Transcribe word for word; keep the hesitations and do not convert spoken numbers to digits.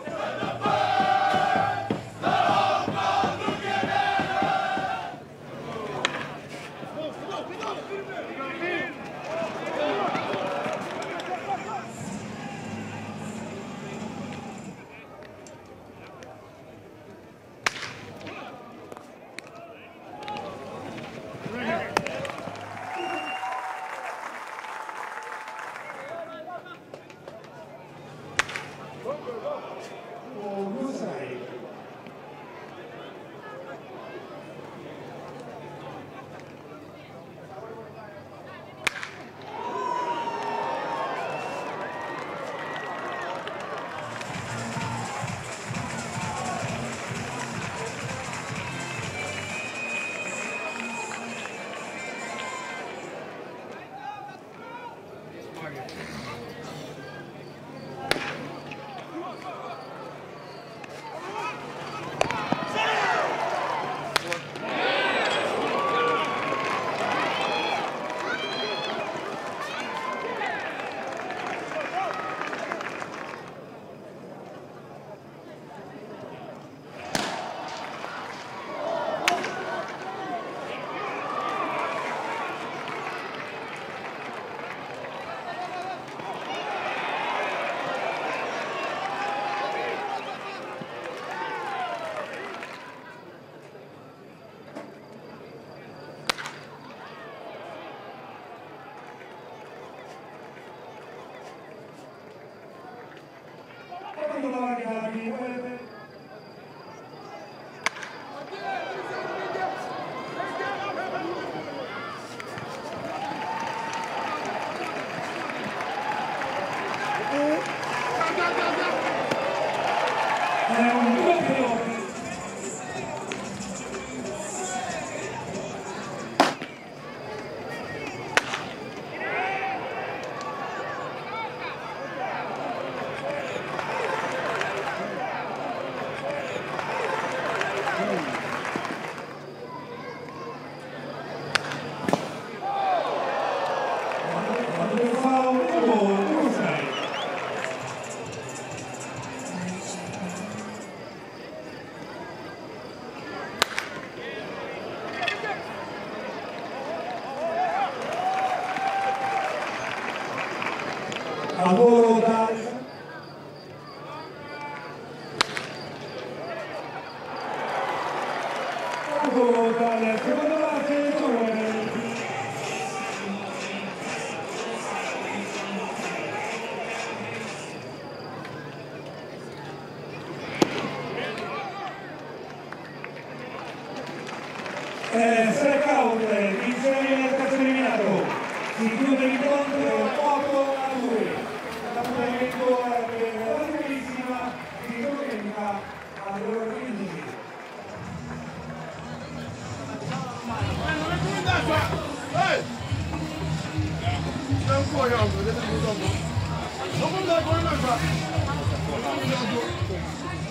Lavoro da lavoro dalla seconda parte giovane. Eh, strike out, insieme nel calcio eliminato, si chiude l'incontro otto a due. L'appuntamento per la primissima di domenica alle ore quindici. Non puoi vedete dopo. Non puoi andare con una